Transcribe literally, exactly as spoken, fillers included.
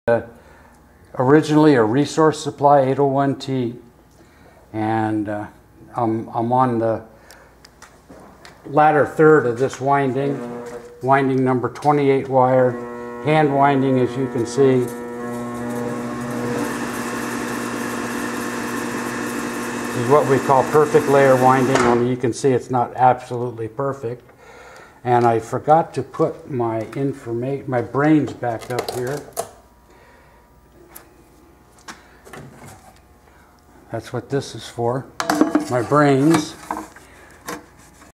Uh, originally a resource supply eight oh one T, and uh, I'm, I'm on the latter third of this winding, winding number twenty-eight wire, hand winding, as you can see. This is what we call perfect layer winding, only you can see it's not absolutely perfect. And I forgot to put my informa- my brains back up here. That's what this is for, my brains.